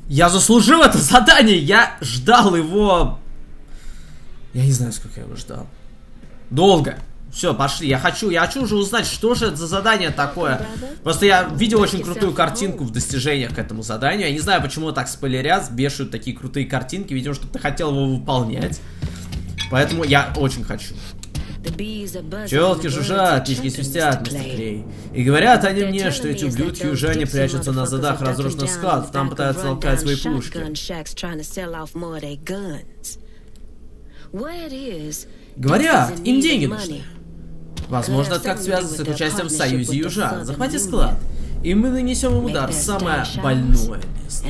Я заслужил это задание! Я ждал его... Я не знаю, сколько я его ждал. Долго. Все, пошли. Я хочу уже узнать, что же это за задание такое. Просто я видел очень крутую картинку в достижениях к этому заданию. Я не знаю, почему так спойлерят, бешают такие крутые картинки. Видимо, что ты хотел его выполнять. Поэтому я очень хочу. Пчелки жужжат, птички свистят, мистер Клей. И говорят они мне, что эти ублюдки южане прячутся на задах разрушенных складов, там пытаются толкать свои пушки. Говорят, им деньги нужны. Возможно, это как связано с их участием в союзе южан. Захвати склад, и мы нанесем им удар в самое больное место.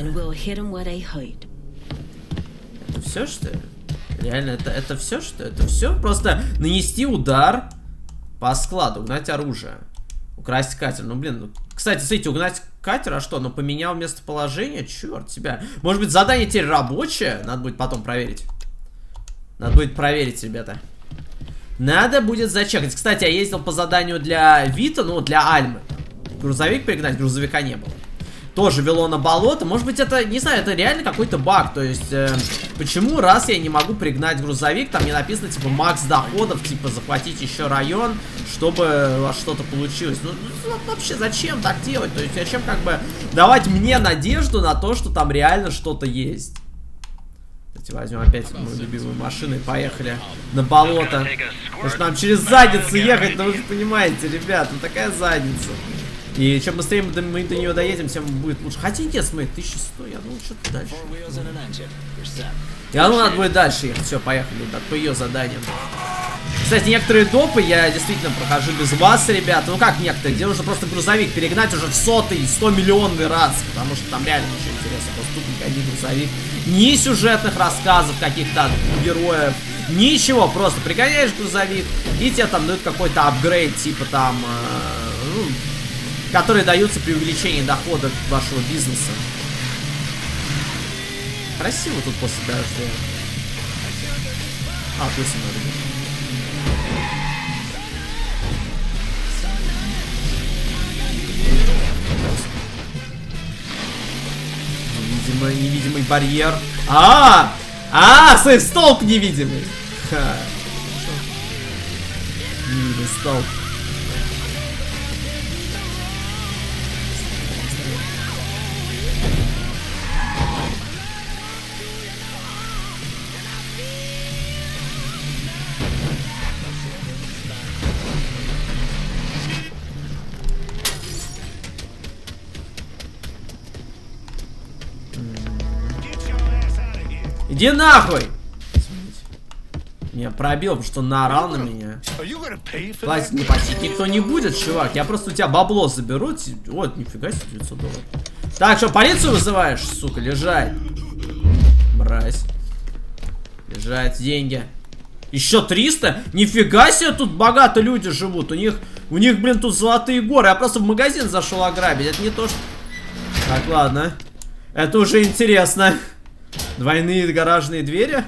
Это все, что ли? Реально, это все, что? Это все? Просто нанести удар по складу, угнать оружие. Украсть катер. Ну, блин, ну, кстати, смотрите, угнать катер, а что? Ну, поменял местоположение? Черт тебя. Может быть, задание теперь рабочее? Надо будет потом проверить. Надо будет проверить, ребята. Надо будет зачекать. Кстати, я ездил по заданию для Вита, ну, для Альмы. Грузовик перегнать, грузовика не было. Тоже вело на болото. Может быть, это, не знаю, это реально какой-то баг. То есть, почему раз я не могу пригнать грузовик, там не написано, типа, макс доходов, типа, захватить еще район, чтобы у вас что-то получилось. Ну, вообще, зачем так делать? То есть, зачем, как бы, давать мне надежду на то, что там реально что-то есть? Давайте возьмем опять мою любимую машину и поехали на болото. Потому что нам через задницу ехать, ну, вы же понимаете, ребят, ну, такая задница. И чем быстрее мы до нее доедем, тем будет лучше. Хотя нет, смотри, 1100, я думал, что-то дальше. Я думал, надо будет дальше ехать. Все, поехали, ребят, по ее заданиям. Кстати, некоторые допы я действительно прохожу без вас, ребята. Ну как некоторые, где нужно просто грузовик перегнать уже в 100 миллионный раз. Потому что там реально ничего интересного. Просто тут никаких грузовик. Ни сюжетных рассказов каких-то героев. Ничего, просто пригоняешь грузовик, и тебе там дают какой-то апгрейд, типа там... ну, которые даются при увеличении дохода вашего бизнеса. Красиво тут после дождя. А, плюс невидимый барьер. Смотри, столб невидимый. Невидимый столб. Иди нахуй! Меня пробил, потому что наорал на меня. Платить не платить никто не будет, чувак. Я просто у тебя бабло заберу. Вот, нифига себе, 900 долларов. Так, что, полицию вызываешь, сука? Лежать. Мразь. Лежать, деньги. Еще 300? Нифига себе, тут богато люди живут. У них, блин, тут золотые горы. Я просто в магазин зашел ограбить. Это не то, что... Так, ладно. Это уже интересно. Двойные гаражные двери.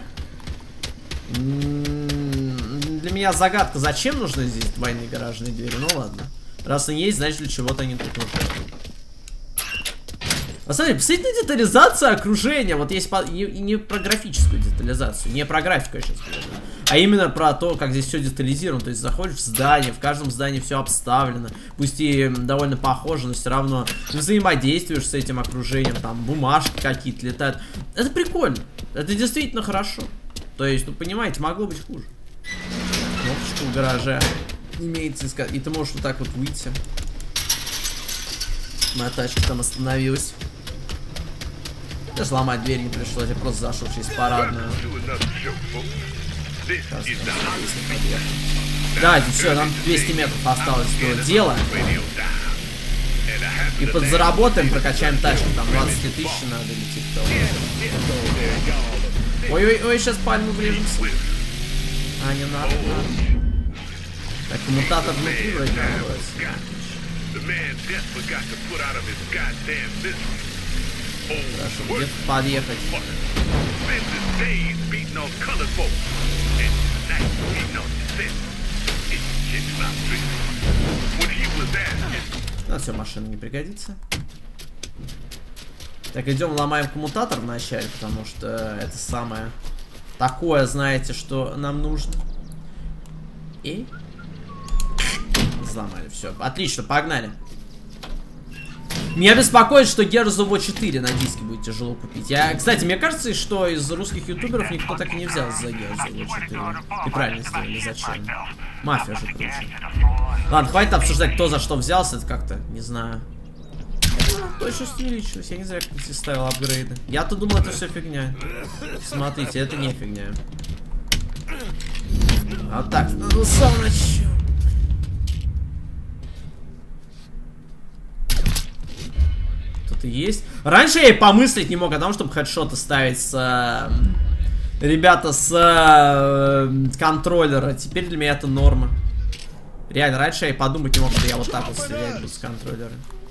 Для меня загадка, зачем нужны здесь двойные гаражные двери. Ну ладно. Раз они есть, значит для чего-то они тут нужны. Посмотрите, посмотрите на детализацию окружения. Вот есть не про графическую детализацию, не про графику я сейчас говорю, а именно про то, как здесь все детализировано. То есть заходишь в здание, в каждом здании все обставлено. Пусть и довольно похоже, но все равно ты взаимодействуешь с этим окружением. Там бумажки какие-то летают. Это прикольно. Это действительно хорошо. То есть, ну понимаете, могло быть хуже. Кнопочка в гараже имеется, и ты можешь вот так вот выйти. Моя тачка там остановилась. Даже ломать дверь не пришлось, я просто зашел через парадную. Давайте, все, нам 200 метров осталось до дела. И подзаработаем, прокачаем тачку, там 23 тысячи надо или типа того. Ой-ой-ой, сейчас пальму врежемся. А, не надо. Так, коммутатор внутри вроде находится. Хорошо, где-то подъехать. Ну все, машина не пригодится. Так, идем ломаем коммутатор вначале, потому что это самое такое, знаете, что нам нужно. И взломали, все. Отлично, погнали. Меня беспокоит, что Gears of War 4 на диске будет тяжело купить. Кстати, мне кажется, что из русских ютуберов никто так и не взял за Gears of War 4. И правильно сделали, зачем? Мафия же круче. Ладно, хватит обсуждать, кто за что взялся, это как-то, не знаю. Точность увеличилась, я не знаю, как ты ставил апгрейды. Я-то думал, это все фигня. Смотрите, это не фигня. Вот так, ну сам начал. Тут и есть. Раньше я и помыслить не мог о том, чтобы хедшоты ставить с... ребята, с контроллера. Теперь для меня это норма. Реально, раньше я и подумать не мог, что я вот так вот стрелять буду с контроллера.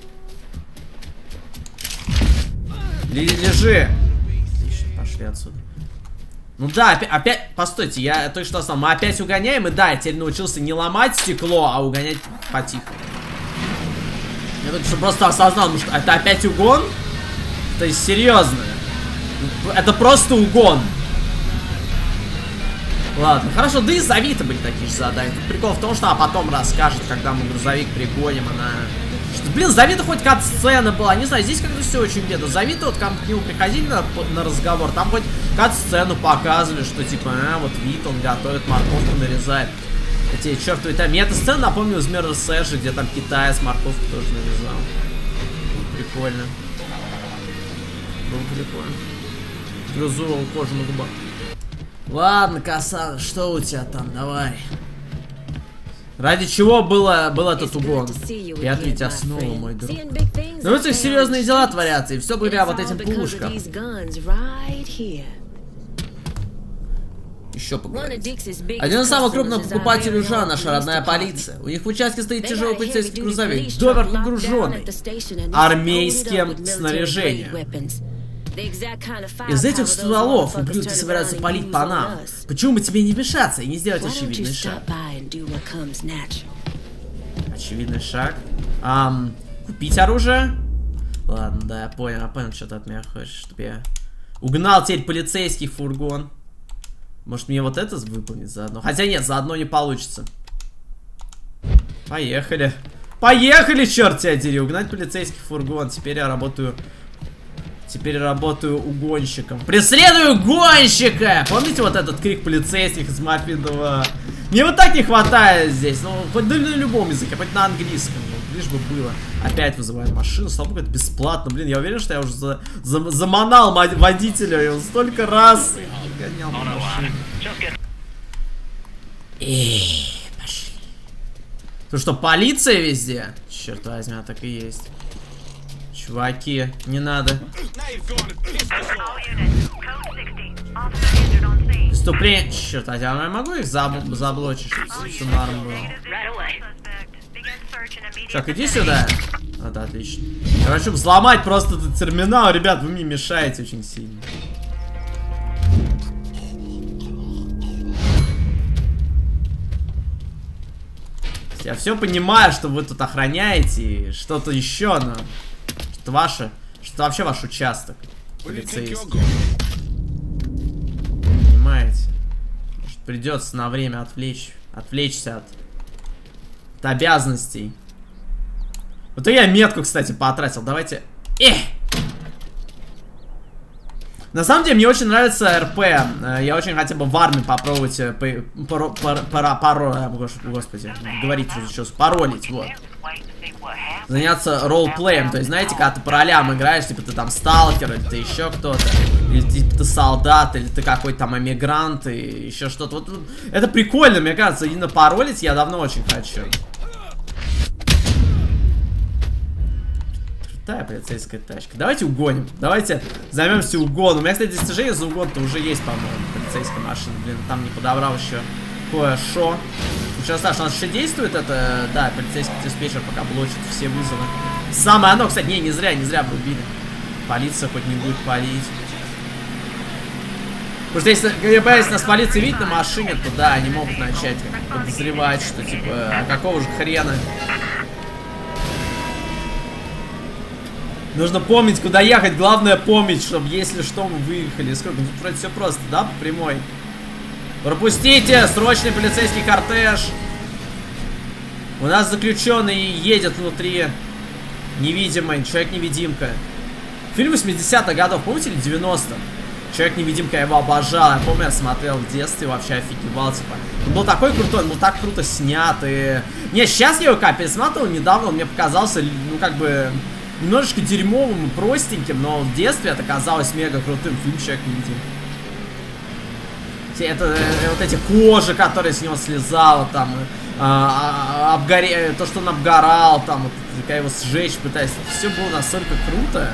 Лежи! Отлично, пошли отсюда. Ну да, опять, постойте, я только что сказал, мы опять угоняем, и да, я теперь научился не ломать стекло, а угонять по-тихому. Я только что просто осознал, ну что, это опять угон? То есть, серьезно. Это просто угон. Ладно, хорошо, да и за Авито были такие же задания. Тут прикол в том, что потом расскажет, когда мы грузовик пригоним, она... Что, блин, за Авито хоть кат-сцена была, не знаю, здесь как-то все очень бедно. За Авито, вот когда к нему приходили на разговор, там хоть кат-сцену показывали, что типа, вот Вит, он готовит морковку, нарезает. Эти чертовы там. Мне эта сцена напомнила из Mirror's Edge, где там китаец морковку тоже нарезал. Прикольно. Было прикольно. Грызу кожу на губах. Ладно, Касан, что у тебя там, давай. Ради чего был этот угон? И ответь основу, мой друг. Но в этих серьезные дела творятся, и все благодаря вот этим пушкам. Еще поговорить. Один из самых крупных покупателей уже наша родная полиция. У них в участке стоит тяжелый полицейский грузовик, доверху нагруженный армейским снаряжением. Из этих стволов ублюдки собираются палить по нам. Почему бы тебе не вмешаться и не сделать очевидный шаг? Очевидный шаг? Купить оружие? Ладно, да, я понял, что ты от меня хочешь, чтобы я угнал теперь полицейский фургон. Может мне вот это выполнить заодно? Хотя нет, заодно не получится. Поехали. Поехали, черт тебя дери, угнать полицейский фургон. Теперь я работаю... Теперь работаю угонщиком. Преследую гонщика! Помните вот этот крик полицейских из Mafia 2? Мне вот так не хватает здесь. Ну, хоть на любом языке, хоть на английском. Ну, лишь бы было. Опять вызываем машину. Слава богу, это бесплатно. Блин, я уверен, что я уже заманал водителя. И он столько раз гонял на машину. Эй, пошли. Тут что, полиция везде? Черт возьми, так и есть. Чуваки, не надо. Преступление. Черт, а я могу их заблочить, чтобы все норм было? Так, иди сюда. А, да, отлично. Я хочу взломать просто этот терминал. Ребят, вы мне мешаете очень сильно. Я все понимаю, что вы тут охраняете что-то еще, но... Что ваше, что вообще ваш участок полицейский. Понимаете? Может, придется на время отвлечься от обязанностей. Вот и я метку, кстати, потратил. Давайте. На самом деле, мне очень нравится РП. Я очень хотел бы в армии попробовать господи, говорить сейчас, паролить, вот. Заняться ролплеем, то есть, знаете, когда ты по ролям играешь, типа ты там сталкер, или ты еще кто-то, или типа ты солдат, или ты какой-то там эмигрант, и еще что-то. Вот, это прикольно, мне кажется, именно паролить я давно очень хочу. Крутая полицейская тачка. Давайте угоним, давайте займемся угоном. У меня, кстати, достижение за угон-то уже есть, по-моему, полицейская машина. Блин, там не подобрал еще кое-что. Ничего страшного, у нас еще действует это, да, полицейский диспетчер пока блочит все вызовы. Самое оно, кстати, не зря врубили. Полиция хоть не будет палить. Потому что если нас полиция видит на машине, то да, они могут начать подозревать, что типа, а какого же хрена? Нужно помнить, куда ехать. Главное помнить, чтобы если что, мы выехали. Сколько? Тут вроде все просто, да? По прямой. Пропустите! Срочный полицейский кортеж. У нас заключенный едет внутри. Невидимый. Человек-невидимка. Фильм 80-х годов, помните, или 90-х? Человек-невидимка, я его обожал. Я помню, я смотрел в детстве, вообще офигевал, типа. Он был такой крутой, он был так круто снят. И... Не, сейчас я его пересматривал недавно, он мне показался, ну, как бы, немножечко дерьмовым и простеньким, но в детстве это казалось мега крутым. Фильм «Человек-невидимка». Это вот эти кожи, которые с него слезала, там, то, что он обгорал, там, вот, как его сжечь пытаясь. Все было настолько круто.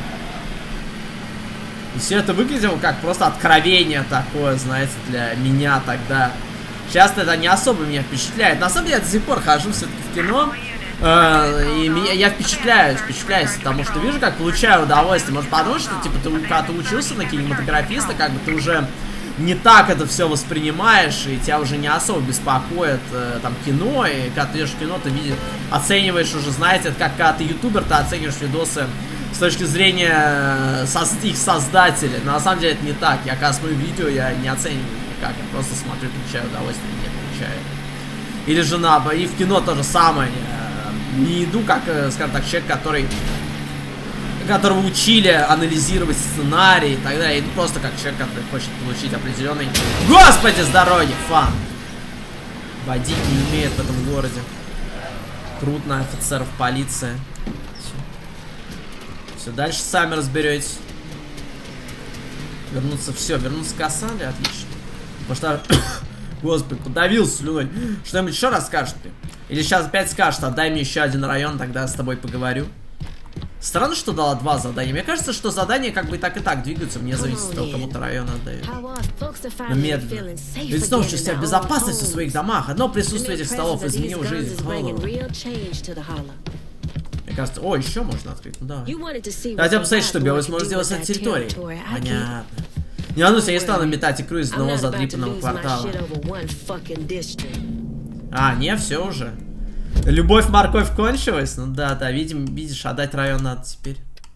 И все это выглядело как просто откровение такое, знаете, для меня тогда. Сейчас это не особо меня впечатляет. На самом деле, я до сих пор хожу все-таки в кино. И я впечатляюсь, потому что вижу, как получаю удовольствие. Может, потому что, типа, когда ты учился на кинематографиста, как бы ты уже не так это все воспринимаешь, и тебя уже не особо беспокоит там кино, и когда ты идешь в кино, ты оцениваешь уже, знаете, это как когда ты ютубер, ты оцениваешь видосы с точки зрения их создателей. Но на самом деле это не так. Я когда смотрю видео, я не оцениваю никак, я просто смотрю, получаю удовольствие, не получаю. Или жена, и в кино то же самое. Не иду как, скажем так, человек, которого учили анализировать сценарий и так далее. Иду просто как человек, который хочет получить определенный, господи, здоровье, фан. Водить не умеет в этом городе. Труд на офицеров полиции. Все, дальше сами разберетесь. Вернуться к Кассандре, отлично. Потому что, господи, подавился слюной. Что-нибудь еще расскажет мне? Или сейчас опять скажет, отдай мне еще один район, тогда с тобой поговорю. Странно, что дала 2 задания. Мне кажется, что задания как бы и так двигаются, вне зависит от того, кому ты район отдает. Но медленно. Ведь снова чувствуешь себя в безопасности в своих домах. Одно присутствие этих столов изменило жизнь. Мне кажется, о, еще можно открыть. Ну да. Хотя посмотреть, что Белый сможет сделать с этой территорией. Понятно. Не волнуйся, я стану метать икру из одного задрипанного квартала. А, не, все уже. Любовь, морковь кончилась? Ну да, видишь, отдать район надо теперь.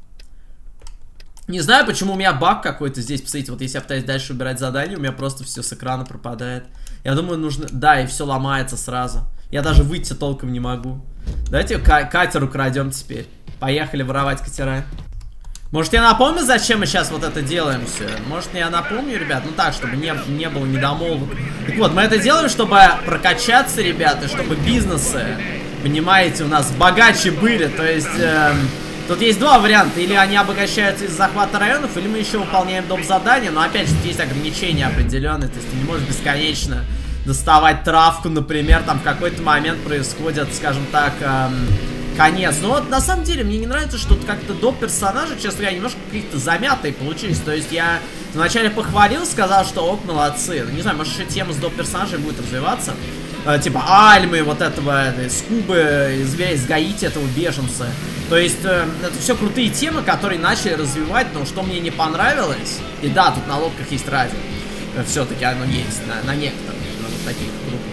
Не знаю, почему у меня баг какой-то здесь. Посмотрите, вот если я пытаюсь дальше убирать задание, у меня просто все с экрана пропадает. Я думаю, нужно... Да, и все ломается сразу. Я даже выйти толком не могу. Давайте катер украдем теперь. Поехали воровать катера. Может, я напомню, зачем мы сейчас вот это делаем все? Может, я напомню, ребят? Ну так, чтобы не было недомолвок. Так вот, мы это делаем, чтобы прокачаться, ребята, чтобы бизнесы, понимаете, у нас богаче были. То есть, тут есть 2 варианта. Или они обогащаются из захвата районов, или мы еще выполняем доп. Задания. Но опять же, есть ограничения определенные. То есть, ты не можешь бесконечно доставать травку, например. Там в какой-то момент происходит, скажем так... конец. Но вот на самом деле мне не нравится, что как-то доп. Персонажи, честно говоря, немножко какие-то замятые получились. То есть я вначале похвалил, сказал, что ок, молодцы. Ну, не знаю, может еще тема с доп. Персонажей будет развиваться. Типа Альмы, вот этого, Скубы, из Гаити, этого беженца. То есть это все крутые темы, которые начали развивать, но что мне не понравилось. И да, тут на лодках есть радио. Все-таки оно есть на некоторых, на вот таких группах.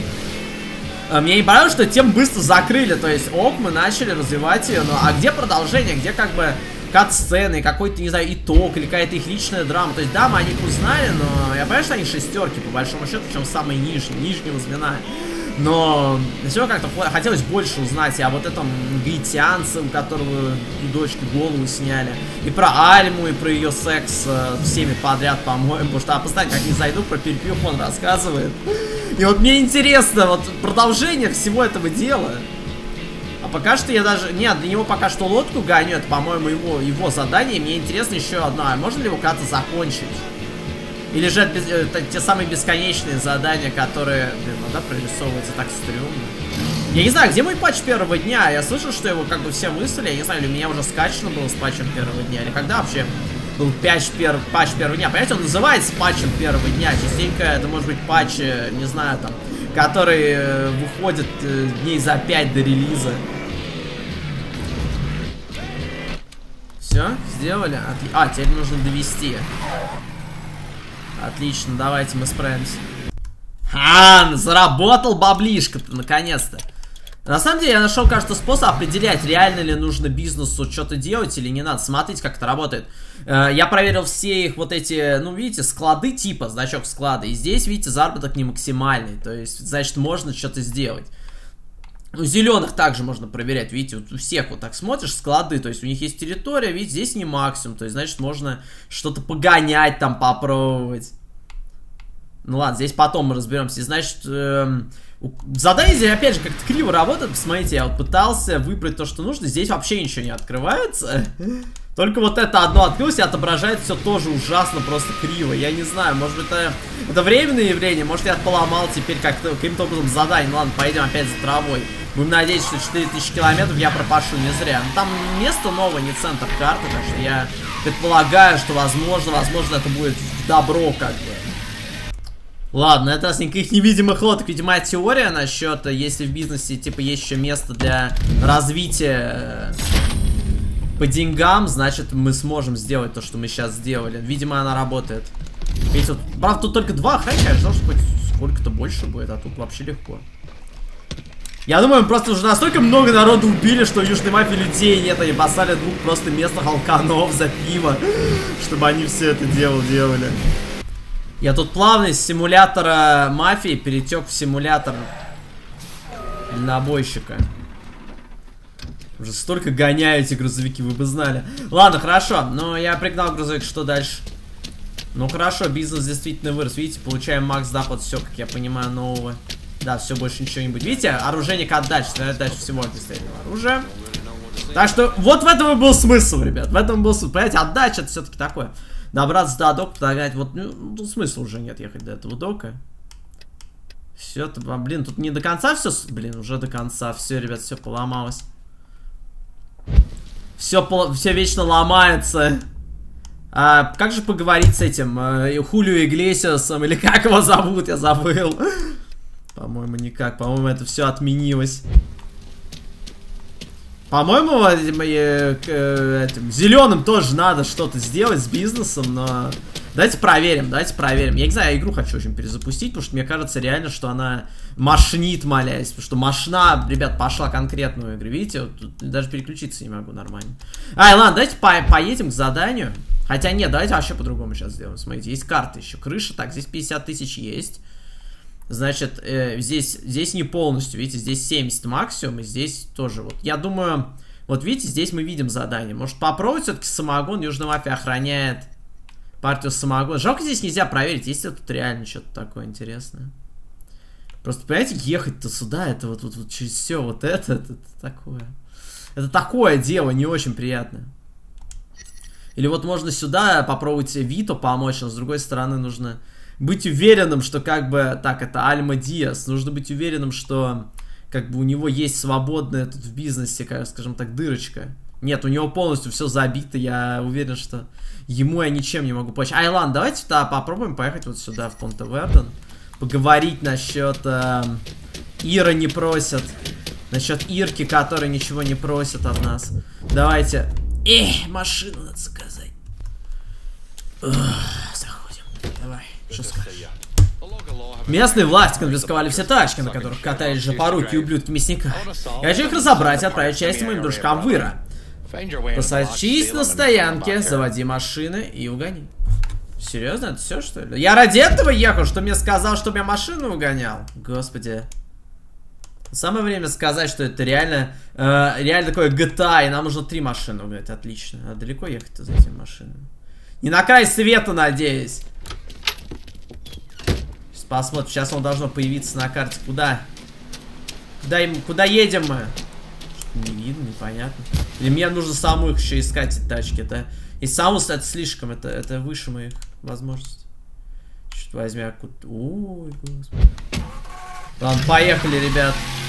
Мне не понравилось, что тему быстро закрыли. То есть, ок, мы начали развивать ее. Но а где продолжение? Где как бы кат-сцены, какой-то, не знаю, итог или какая-то их личная драма? То есть, да, мы о них узнали, но я понимаю, что они шестерки, по большому счету, причем самые нижнего звена. Но все как-то хотелось больше узнать и о вот этом гаитянце, у которого дочки голову сняли. И про Альму, и про ее секс всеми подряд, по-моему. Потому что я постоянно, как не зайду, про перепьюх он рассказывает. И вот мне интересно, вот продолжение всего этого дела. А пока что я даже... Нет, для него пока что лодку гоню. Это, по-моему, его задание. Мне интересно еще одно. А можно ли его как-то закончить? Или же это те самые бесконечные задания, которые... Блин, ну да, прорисовываются так стрёмно. Я не знаю, где мой патч первого дня? Я слышал, что его как бы все выслали. Я не знаю, или у меня уже скачано было с патчем первого дня. Или когда вообще был патч первого дня. Понимаете, он называется патчем первого дня. Частенько это может быть патч, не знаю, там, который выходит дней за 5 до релиза. Все, сделали? А, теперь нужно довести. Отлично, давайте мы справимся. Заработал баблишко-то, наконец-то. На самом деле я нашел, кажется, способ определять, реально ли нужно бизнесу что-то делать или не надо. Смотрите, как это работает. Я проверил все их вот эти, ну, видите, склады типа, значок склада. И здесь, видите, заработок не максимальный. То есть, значит, можно что-то сделать. У зеленых также можно проверять, видите, вот у всех вот так смотришь, склады, то есть у них есть территория, видите, здесь не максимум. То есть, значит, можно что-то погонять там, попробовать. Ну ладно, здесь потом мы разберемся. Значит, задание здесь, опять же, как-то криво работает. Посмотрите, я вот пытался выбрать то, что нужно. Здесь вообще ничего не открывается. Только вот это одно открылось и отображает все тоже ужасно, просто криво. Я не знаю, может быть, это временное явление. Может, я поломал теперь каким-то образом задание. Ну ладно, пойдем опять за травой. Будем надеяться, что 4000 километров я пропашу не зря. Но там место новое, не центр карты. Так что я предполагаю, что возможно это будет добро как бы. Ладно, это раз никаких невидимых лодок. Видимо, теория насчет, если в бизнесе, типа, есть еще место для развития по деньгам, значит, мы сможем сделать то, что мы сейчас сделали. Видимо, она работает. Видите, вот, правда, тут только 2 охранника, я ждал, что хоть сколько-то больше будет, а тут вообще легко. Я думаю, мы просто уже настолько много народу убили, что в Южной мафии людей нет, они послали 2 просто местных алканов за пиво, чтобы они все это дело делали. Я тут плавно из симулятора мафии перетек в симулятор дальнобойщика. Уже столько гоняю эти грузовики, вы бы знали. Ладно, хорошо, но я пригнал грузовик, что дальше? Ну хорошо, бизнес действительно вырос. Видите, получаем макс доход, все, как я понимаю, нового. Да, все, больше ничего не будет. Видите, оружейник отдачи, отдача всего огнестрельного оружия. Так что вот в этом и был смысл, ребят. В этом был смысл. Понимаете, отдача это все-таки такое. Добраться до дока, догнать. Вот, ну, тут смысла уже нет ехать до этого дока. Все, блин, тут не до конца все. Блин, уже до конца. Все, ребят, все поломалось. Все вечно ломается. Как же поговорить с этим Хулио Иглесиасом? Или как его зовут? Я забыл. По-моему, никак. По-моему, это все отменилось. По-моему, этим зеленым тоже надо что-то сделать с бизнесом, но давайте проверим, Я не знаю, я игру хочу очень перезапустить, потому что мне кажется реально, что она мошнит, молясь. Потому что мошна, ребят, пошла конкретную игру. Видите, вот тут даже переключиться не могу нормально. Ладно, давайте поедем к заданию. Хотя нет, давайте вообще по-другому сейчас сделаем. Смотрите, есть карта еще, крыша. Так, здесь 50 тысяч есть. Значит, здесь не полностью, видите, здесь 70 максимум, и здесь тоже вот. Я думаю, вот видите, здесь мы видим задание. Может попробовать все-таки самогон, Южная мафия охраняет партию самогона. Жалко, здесь нельзя проверить, есть ли тут реально что-то такое интересное. Просто, понимаете, ехать-то сюда, это вот через все вот это такое. Это такое дело, не очень приятное. Или вот можно сюда попробовать Вито помочь, но с другой стороны нужно быть уверенным, что как бы... Так, это Альма Диас. Нужно быть уверенным, что как бы у него есть свободная тут в бизнесе, как, скажем так, дырочка. Нет, у него полностью все забито. Я уверен, что ему я ничем не могу помочь. Ладно, давайте попробуем поехать вот сюда, в Понте-Верден. Поговорить насчет... Ира не просят. Насчет Ирки, которая ничего не просит от нас. Давайте... машину надо заказать. Заходим. Давай. Что скажешь? Местные власти конфисковали все тачки, на которых катались жопоруки и ублюдки мясника. Я хочу их разобрать и отправить часть моим дружкам в Ира. Посадись на стоянке, заводи машины и угони. Серьезно, это все, что ли? Я ради этого ехал, что мне сказал, чтобы я машину угонял? Господи. Самое время сказать, что это реально такое GTA, и нам нужно 3 машины угонять. Отлично. А далеко ехать-то за этими машинами? Не на край света, надеюсь. Сейчас посмотрим. Сейчас он должно появиться на карте. Куда? Куда едем мы? Не видно, непонятно. Или мне нужно саму их еще искать, эти тачки. Это, и саму это слишком, это выше моих возможностей. Чуть возьми, ой, господи. Ладно, поехали, ребят.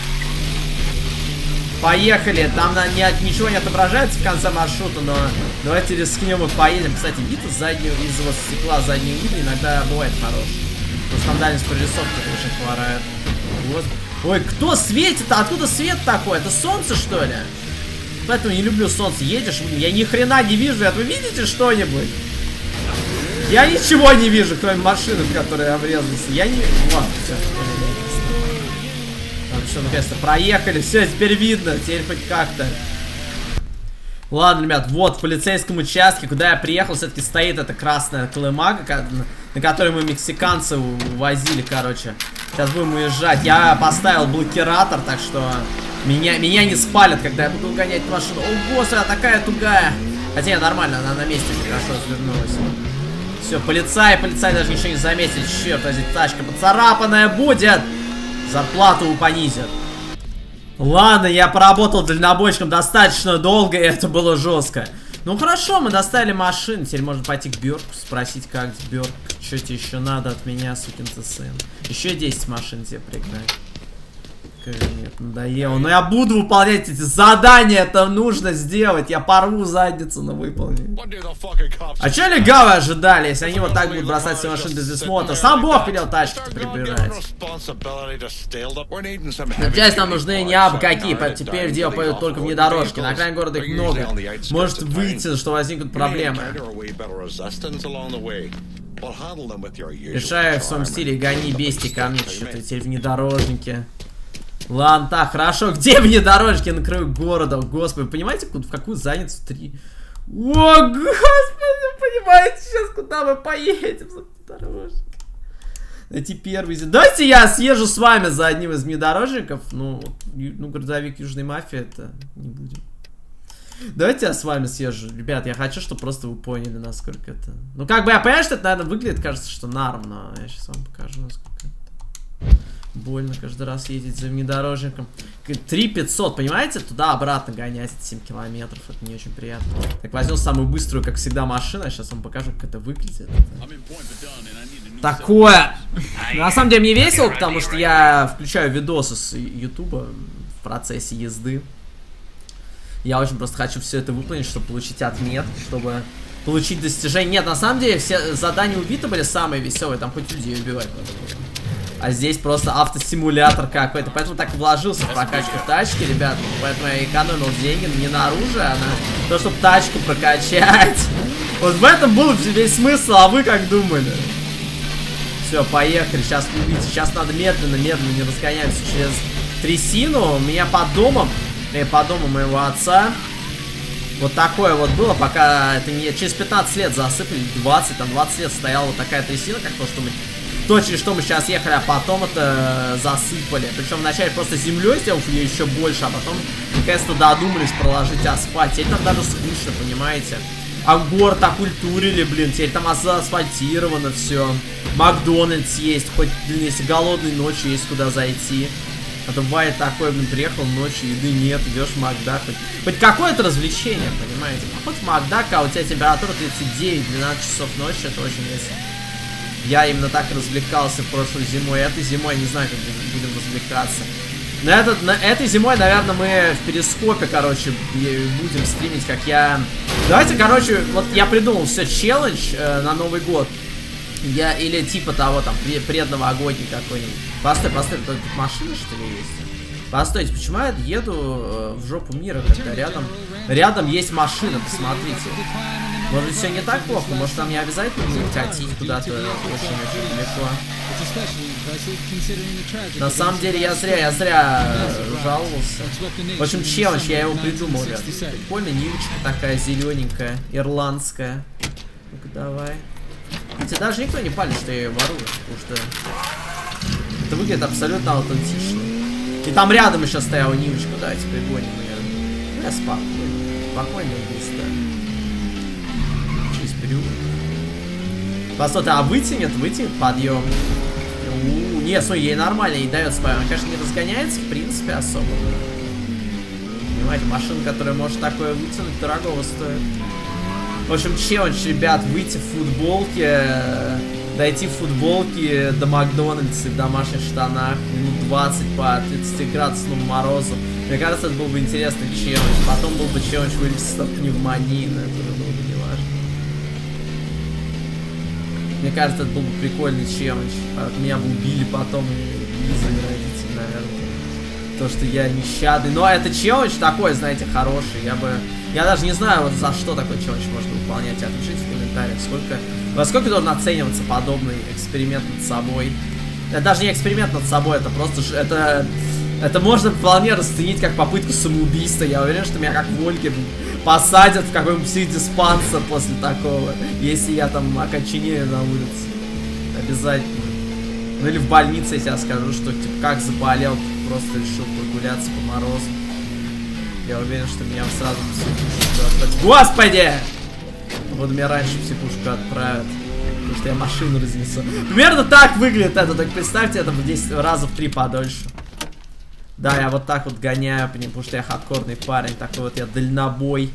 Поехали. Там ничего не отображается в конце маршрута, но давайте рискнем и поедем. Кстати, вид из вот стекла заднего вида иногда бывает хороший. Просто там дальность прорисовки очень хворает. Вот. Ой, кто светит? Откуда свет такой? Это солнце, что ли? Поэтому не люблю солнце. Едешь, я ни хрена не вижу. Вы видите что-нибудь? Я ничего не вижу, кроме машины, в которой я врезался. Я не... Ладно, все. все, наконец-то проехали. Все, теперь видно, теперь хоть как-то. Ладно, ребят, вот в полицейском участке, куда я приехал, все-таки стоит эта красная колымага, на которой мы мексиканцев возили, короче. Сейчас будем уезжать. Я поставил блокиратор, так что меня не спалят, когда я буду гонять машину. О, господи, она такая тугая. Хотя нормально, она на месте хорошо развернулась. Все, полицай даже ничего не заметил. Черт, здесь тачка поцарапанная будет. Зарплату понизят. Ладно, я поработал дальнобойщиком достаточно долго, и это было жестко. Ну хорошо, мы доставили машину. Теперь можно пойти к Бёрку, спросить, как Бёрк, что тебе еще надо от меня, сукин ты сын. Еще 10 машин тебе пригнать. Нет, надоело. Но я буду выполнять эти задания, это нужно сделать. Я порву задницу на выполнение. А че легавы ожидали, если они вот так будут бросать все машины без досмотра? Сам Бог велел тачки прибирать. Часть нам нужны не абы какие, теперь в дело пойдут только внедорожки. На окраине города их много. Может выйти, что возникнут проблемы. Решаю в своем стиле, гони бести ко мне, что-то теперь внедорожники. Ладно, так, хорошо. Где внедорожники на краю города? Господи, понимаете, в какую задницу 3? О, господи, понимаете, сейчас куда мы поедем за внедорожник? Найти первый. Давайте я съезжу с вами за одним из внедорожников. Ну, грузовик Южной мафии, это не будем. Давайте я с вами съезжу. Ребят, я хочу, чтобы просто вы поняли, насколько это... Ну, как бы я понимаю, что это, наверное, выглядит, кажется, что норм, но я сейчас вам покажу, насколько это... Больно каждый раз ездить за внедорожником. 3500, понимаете? Туда-обратно гонять 7 километров. Это не очень приятно. Так, возьмем самую быструю, как всегда, машину. Сейчас вам покажу, как это выглядит. Такое. На самом деле мне весело, потому что я включаю видосы с Ютуба в процессе езды. Я очень просто хочу все это выполнить, чтобы получить отметки, чтобы получить достижение. Нет, на самом деле все задания у Вита были самые веселые. Там хоть людей убивать надо было. А здесь просто автосимулятор какой-то. Поэтому так вложился в прокачку тачки, ребят. Поэтому я экономил деньги не на оружие, а на то, чтобы тачку прокачать. Вот в этом был весь смысл, а вы как думали? Все, поехали. Сейчас вы увидите. Сейчас надо медленно не разгоняемся через трясину. У меня под домом, по дому моего отца, вот такое вот было, пока это не... Через 15 лет засыпали, 20 лет стояла вот такая трясина, как то, что мы... То, через что мы сейчас ехали, а потом это засыпали. Причем вначале просто землей сделав ее еще больше, а потом наконец-то додумались проложить асфальт. Теперь там даже скучно, понимаете? А город окультурили, блин, теперь там асфальтировано все. Макдональдс есть, хоть, блин, если голодной ночью есть куда зайти. А то бывает такое, блин, приехал ночью, еды нет, идешь в Макдак. Хоть какое-то развлечение, понимаете? Хоть в Макдак, а у тебя температура 39-12 часов ночи, это очень весело. Я именно так развлекался прошлой зимой. Этой зимой не знаю, как будем развлекаться. Этой зимой, наверное, мы в перископе, короче, будем стримить, как я... Давайте, короче, вот я придумал все, челлендж на Новый год. Или типа того, там, предновогодний какой-нибудь. Постой, тут машина, что ли, есть? Постойте, почему я еду в жопу мира, когда рядом есть машина, посмотрите. Может быть, все не так плохо, может, нам не обязательно будет катить куда-то очень-очень далеко. На самом деле, я зря жаловался. В общем, челлендж, я его придумал, ребят. Прикольно, нивочка такая зелененькая, ирландская. Ну-ка, давай. Хотя даже никто не палит, что я ее ворую, потому что это выглядит абсолютно аутентично. И там рядом еще стояла нивочка, давайте пригоним ее. Я спокойно и быстро. Посмотри, а вытянет подъем. Нет, смотри, ей нормально, ей дается подъем. Она, конечно, не разгоняется, в принципе, особо. Понимаете, машина, которая может такое вытянуть, дорогого стоит. В общем, челлендж, ребят, выйти в футболке, дойти в футболке до Макдональдса в домашних штанах, минут 20 по 30-градусному морозу. Мне кажется, это был бы интересный челлендж. Потом был бы челлендж вылезти от пневмонии, но это уже было бы неважно. Мне кажется, это был бы прикольный челлендж. Меня бы убили потом и вызвали родители, наверное. То, что я нещадный. Но это челлендж такой, знаете, хороший. Я даже не знаю, вот за что такой челлендж можно выполнять. Отпишите в комментариях, во сколько должен оцениваться подобный эксперимент над собой. Это даже не эксперимент над собой, это просто... Это Это можно вполне расценить как попытку самоубийства. Я уверен, что меня как Вольке посадят в какой-нибудь психдиспансер после такого. Если я там окоченею на улице. Обязательно. Ну или в больнице, если я скажу, что типа как заболел, просто решил прогуляться по морозу. Я уверен, что меня сразу в психушку отправят. Господи! Вот меня раньше в психушку отправят. Потому что я машину разнесу. Примерно так выглядит это. Так представьте, это в 10 раза в 3 подольше. Да, я вот так вот гоняю по ним, потому что я хардкорный парень. Такой вот я дальнобой.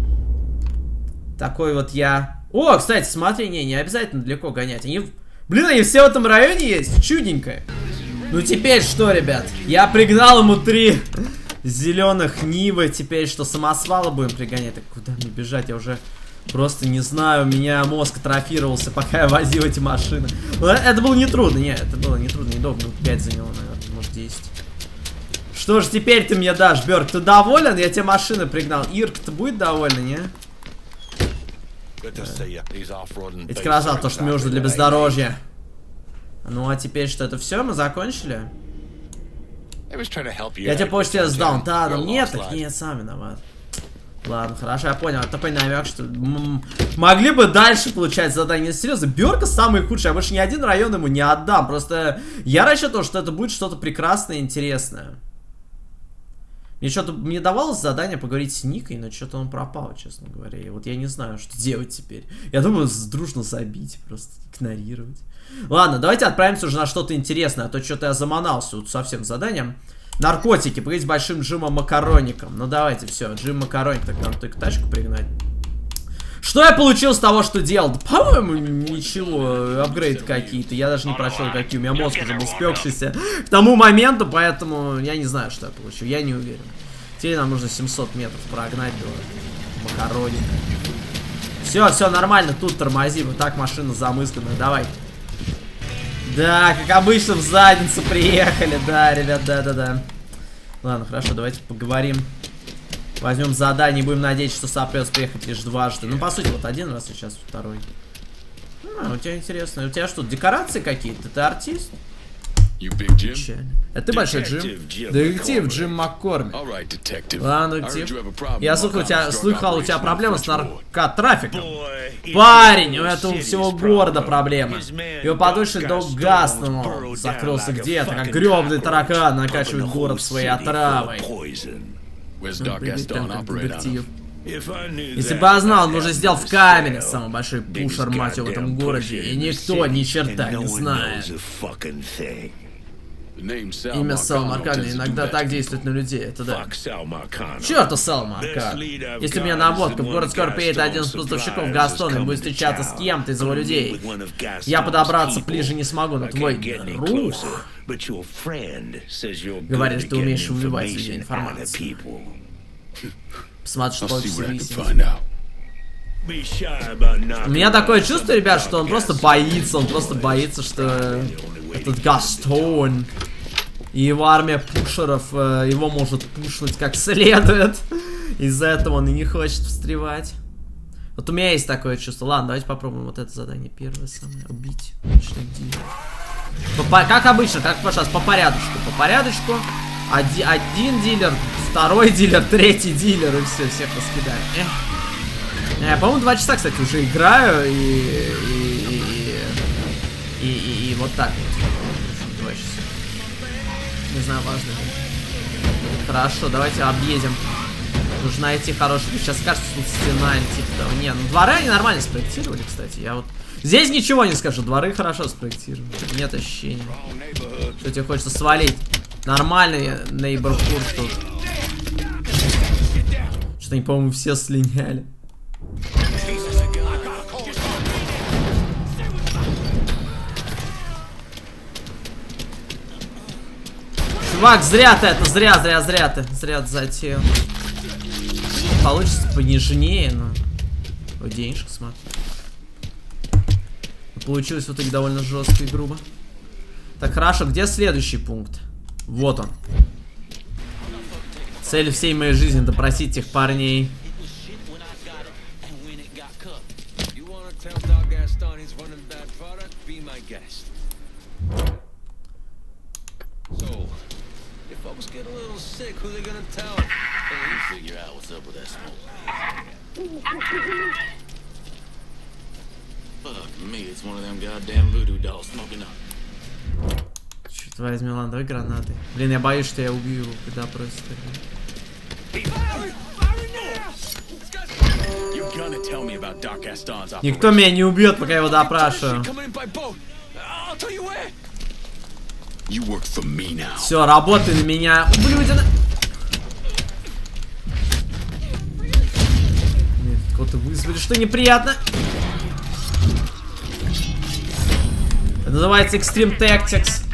Такой вот я... О, кстати, смотри, не обязательно далеко гонять. Они... Блин, они все в этом районе есть. Чудненько. Ну теперь что, ребят? Я пригнал ему 3 зеленых Нивы. Теперь что, самосвалы будем пригонять? Так куда мне бежать? Я уже просто не знаю. У меня мозг атрофировался, пока я возил эти машины. Но это было нетрудно. Нет, это было нетрудно. Недолго. 5 заняло, наверное. Может 10. Что ж теперь ты мне дашь, Бёрк? Ты доволен? Я тебе машины пригнал. Ирк, ты будет довольна, не? Ведь красава, то, что мне нужно для бездорожья. Ну а теперь что, это все? Мы закончили? Я тебе почту сдал. Да, ну нет, так нет, сам виноват. Ладно, хорошо, я понял. Такой намек, что могли бы дальше получать задания. Серьезно, Бёрка самый худший. Я больше ни один район ему не отдам. Просто я рассчитывал, что это будет что-то прекрасное и интересное. Мне что-то мне давалось задание поговорить с Никой, но что-то он пропал, честно говоря. И вот я не знаю, что делать теперь. Я думаю, дружно забить, просто игнорировать. Ладно, давайте отправимся уже на что-то интересное, а то что-то я заманался вот совсем заданием. Наркотики, поговорить с большим Джимом Макароником. Ну давайте, все, Джим Макароник, так надо только тачку пригнать. Что я получил с того, что делал? Да, по-моему, ничего, апгрейд какие-то. Я даже не прочел, какие. У меня мозг уже был спекшийся к тому моменту, поэтому я не знаю, что я получил. Я не уверен. Теперь нам нужно 700 метров прогнать до Макароника. Все нормально, тут тормози. Вот так машина замысканная, давай. Да, как обычно в задницу приехали. Да, ребят, да. Ладно, хорошо, давайте поговорим. Возьмем задание и будем надеяться, что сопрется приехать лишь дважды. Ну, по сути, вот один раз, сейчас второй. У тебя интересно. У тебя что, декорации какие-то? Ты артист? Это ты большой Джим? Детектив Джим Маккормик. Ладно, детектив. Я слыхал, у тебя проблемы с наркотрафиком. Парень, у этого всего города проблемы. Его подольше Док Гастон закрылся где-то, как гребный таракан, накачивает город своей отравой. Детектив. Если бы я знал, он уже сделал в камере самый большой пушер, мать его, в этом городе, и никто ни черта не знает. Имя Сал Маркана иногда так действует на людей, это да. Черту Сал Маркан. Если у меня наводка, в город скоро приедет один из поставщиков Гастона и будет встречаться с кем-то из его людей. Я подобраться ближе не смогу, но твой друг говорит, что ты умеешь убивать людей информацию. Посмотри, что получится выяснить. У меня такое чувство, ребят, что он просто боится, что этот Гастон и его армия пушеров его может пушнуть как следует. Из-за этого он и не хочет встревать. Вот у меня есть такое чувство. Ладно, давайте попробуем вот это задание. Первое самое. Убить личных дилеров. Как обычно, как в прошлый раз, по порядочку. Один дилер, второй дилер, третий дилер, и все, всех раскидаем. Я, по-моему, 2 часа, кстати, уже играю, и вот так вот. 2 часа. Не знаю, важно. Хорошо, давайте объедем. Нужно найти хороший. Сейчас кажется, тут стена, типа того. Не, ну дворы они нормально спроектировали, кстати. Я вот здесь ничего не скажу. Дворы хорошо спроектировали. Нет ощущения, что тебе хочется свалить. Нормальный нейборхуд тут. Что они, по-моему, все слиняли. Чувак, зря ты это, зря затеял. Получится понежнее, но... О, денежка, смотри. Получилось в итоге довольно жестко и грубо. Так, хорошо, где следующий пункт? Вот он. Цель всей моей жизни — допросить этих парней. folks get a little sick, who they gonna tell? You figure out what's up with that smoke. Fuck me, it's one of them goddamn voodoo dolls smoking up. Черт возьми, ладно, давай гранаты. Блин, я боюсь, что я убью его, когда просто... Никто меня не убьет, пока я его допрашиваю. Все, работай на меня, ублюдина. Нет, кого-то вызвали, что неприятно. Это называется Extreme Tactics.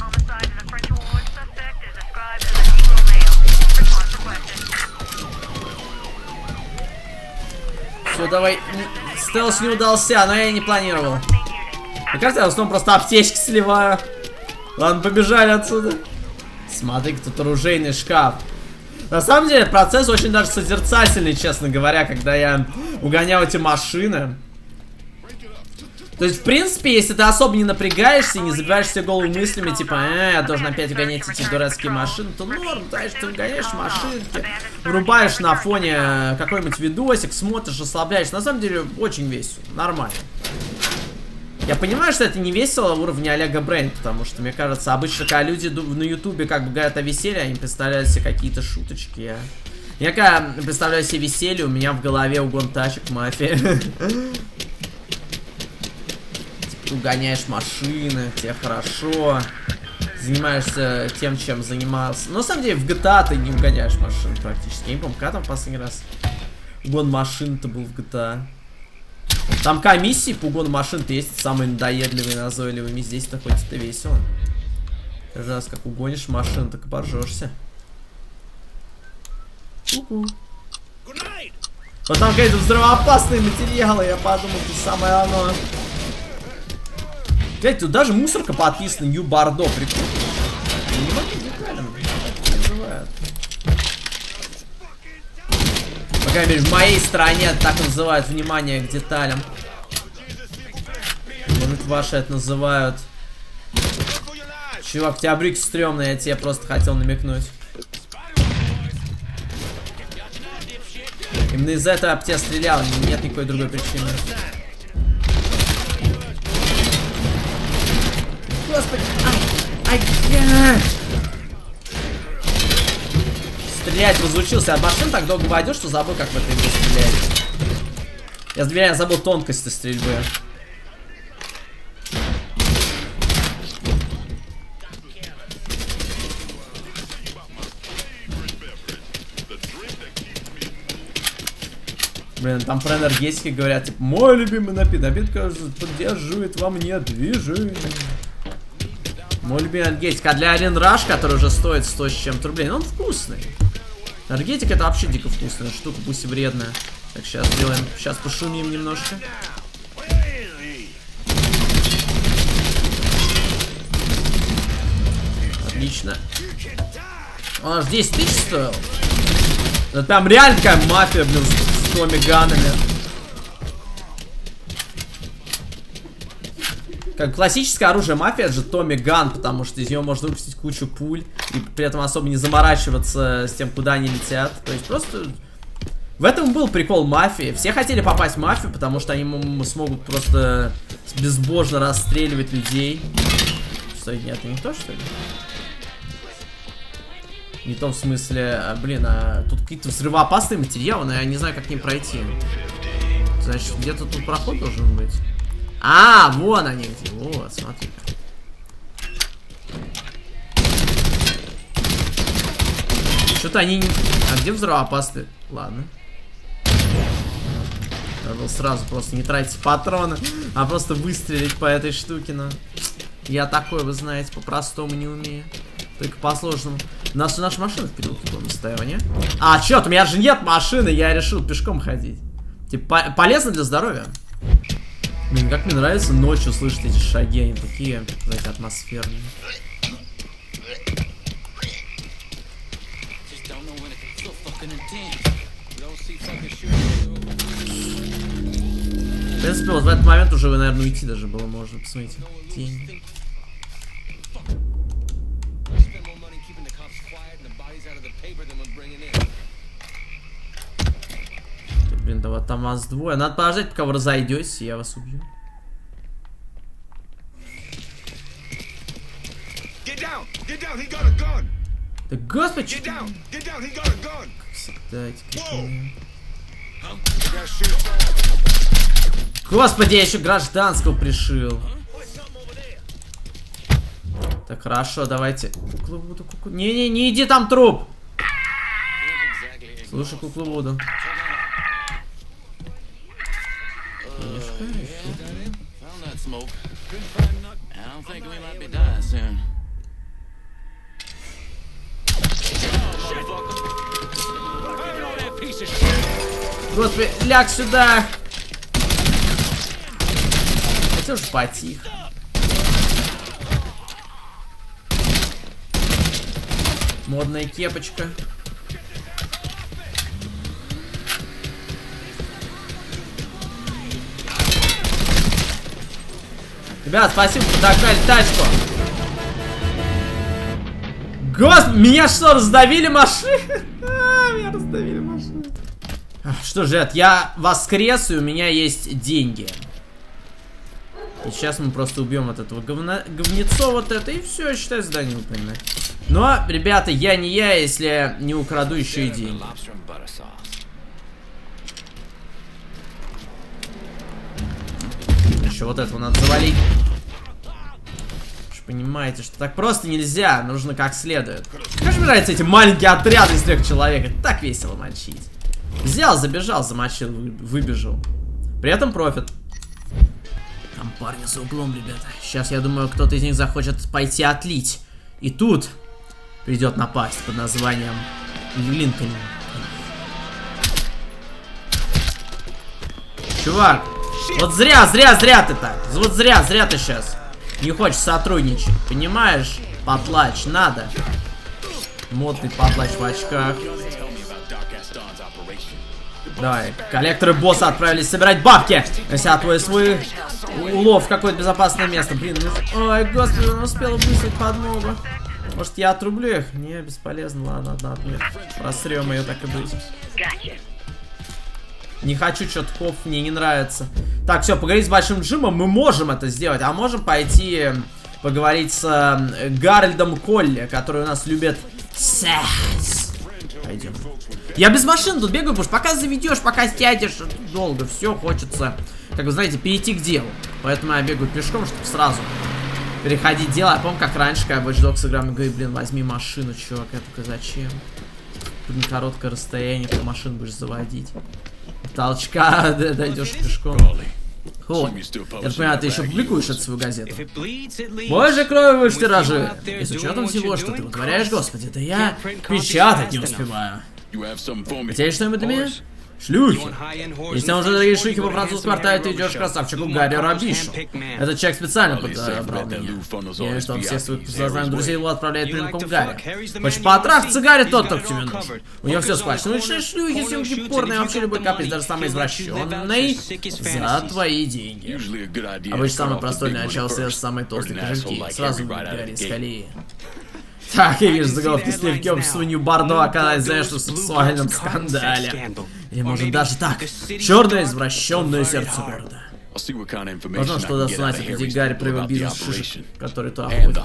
Все, давай. Стелс не удался, но я не планировал. Мне кажется, я в основном просто аптечки сливаю. Ладно, побежали отсюда. Смотри-ка, тут оружейный шкаф. На самом деле, процесс очень даже созерцательный, честно говоря, когда я угонял эти машины. То есть, в принципе, если ты особо не напрягаешься и не забиваешь себе голову мыслями, типа, я должен опять угонять эти дурацкие машины, то норм, знаешь, ты угоняешь машинки, врубаешь на фоне какой-нибудь видосик, смотришь, расслабляешься. На самом деле, очень весело, нормально. Я понимаю, что это не весело уровня Олега Брейн, потому что, мне кажется, обычно, когда люди на ютубе как бы говорят о веселье, они представляют себе какие-то шуточки. Я когда представляю себе веселье, у меня в голове угон тачек, мафия. Угоняешь машины, тебе хорошо, занимаешься тем, чем занимался. Но на самом деле в GTA ты не угоняешь машин практически. Я не помню, когда там последний раз угон машин-то был в GTA. Там комиссии по угону машин-то есть самые надоедливые, назойливые. Здесь-то хоть это весело. Каждый раз как угонишь машину, так и поржешься. Потом какие-то взрывоопасные материалы, я подумал, это самое оно. Блять, тут даже мусорка подписана, Нью Бардо, прикольно. Не могу деталям, так называют. По крайней мере, в моей стране так называют внимание к деталям. Может, ваши это называют. Чувак, у тебя брюки стрёмные, я тебе просто хотел намекнуть. Именно из-за этого я бы тебя стрелял, нет никакой другой причины. Господи, стрелять разучился. От машин так долго войдешь, что забыл, как в этой игре стрелять. Я забыл тонкости стрельбы. Блин, там про энергетики говорят, типа, мой любимый напиток поддерживает во мне движение. Мой любимый энергетик. А для Арен Раш, который уже стоит 100 с чем-то рублей, он вкусный. Энергетик это вообще дико вкусная штука, пусть и вредная. Так, сейчас сделаем, сейчас пошумим немножко. Отлично. Он аж 10 тысяч стоил. Это прям реально такая мафия, блин, с Томми Ганнами. Как классическое оружие мафии, это же Томми Ган, потому что из него можно выпустить кучу пуль и при этом особо не заморачиваться с тем, куда они летят. То есть просто... В этом был прикол мафии. Все хотели попасть в мафию, потому что они смогут просто безбожно расстреливать людей. Что, нет, это не то, что ли? Не то в смысле, блин, тут какие-то взрывоопасные материалы, но я не знаю, как к ним пройти. Значит, где-то тут проход должен быть. А, вон они где. Вот, смотри. Что-то они... А где взрывоопасные? Ладно. Надо было сразу просто не тратить патроны, а просто выстрелить по этой штуке, но... Я такой, вы знаете, по-простому не умею. Только по-сложному. Наша машина в переулке была стояла, не? А, чё, у меня же нет машины, я решил пешком ходить. Типа, полезно для здоровья. Блин, как мне нравится ночью слышать эти шаги, они такие, знаете, атмосферные. В принципе, вот в этот момент уже, наверное, уйти даже было можно. Посмотрите, тень. paper than was bringing in. Блин, да вот там вас двое. Надо подождать, пока вы разойдетесь, и я вас убью. Да господи! Господи, я еще гражданского пришил. Так, хорошо, давайте. Кукловоду, Не, не иди, там труп! Слушай, кукловоду. Господи, ляг сюда! Хотел же потихо. Модная кепочка. Ребят, спасибо, что догнали тачку. Господи, меня что, раздавили машины? Меня раздавили машины. Что же, я воскрес, и у меня есть деньги. И сейчас мы просто убьем вот этого говнецо вот это, и все, считай, задание выполнено. Но, ребята, я не я, если не украду еще и деньги. Еще вот этого надо завалить. Вы же понимаете, что так просто нельзя, нужно как следует. Как же мне нравятся эти маленькие отряды из 3 человек, это так весело мочить. Взял, забежал, замочил, выбежал. При этом профит. Там парни за углом, ребята. Сейчас, я думаю, кто-то из них захочет пойти отлить. И тут придет напасть под названием Линкольн. Чувак, вот зря ты так. Вот зря ты сейчас не хочешь сотрудничать. Понимаешь? Потлач, надо. Модный потлач в очках. Давай, коллекторы босса отправились собирать бабки. Если отвои свой улов в какое-то безопасное место. Блин, ну... Ой, господи, он успел выслать подмогу. Может, я отрублю их? Не, бесполезно, ладно, одна отмет. Просрем ее, так и быть. Не хочу, что-то коп мне не нравится. Так, все, поговорить с Большим Джимом мы можем это сделать. А можем пойти поговорить с Гарольдом Колли, который у нас любит секс. Пойдем. Я без машин тут бегаю, потому что пока заведешь, пока сядешь, долго, все хочется, как вы знаете, перейти к делу. Поэтому я бегаю пешком, чтобы сразу переходить дело. Я помню, как раньше, когда Watch Dogs играл, мне говорит, блин, возьми машину, чувак, я только зачем? Блин, короткое расстояние, ты машину будешь заводить. Толчка, дойдешь пешком. О, я понимаю, ты еще публикуешь эту свою газету. Боже, крови выше тиражи. И с учетом всего, что ты вытворяешь, господи, да я печатать не успеваю. У тебя есть что-нибудь для меня? Шлюхи. Если он уже дорогие шлюхи по французскому квартале, ты идешь к красавчику Гарри Рабишу. Этот человек специально подобрал меня. Я что, всех своих познаемых друзей его отправляет прямиком к Гарри. Хочешь потрахаться, Гарри, тот кто к тебе нужен. У него все схвачено. Лучшие шлюхи, съемки порно и вообще любой каприз, даже самый извращенный, за твои деньги. Обычно самый простой для начала связь с самой толстой кошельки. Сразу Гарри из колеи. Так, я вижу заголовки сливки общества Нью-Бордо оказались, знаешь, в сексуальном скандале. Или может даже так. Черное извращенное сердце города. Возможно, что даст знать, где Гарри провел бизнес шишек, который то охотит.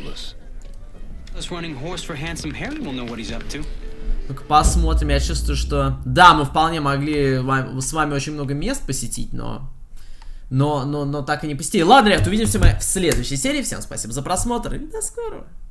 Ну-ка посмотрим, я чувствую, что... Да, мы вполне могли с вами очень много мест посетить, но так и не посетили. Ладно, ребят, увидимся мы в следующей серии. Всем спасибо за просмотр и до скорого.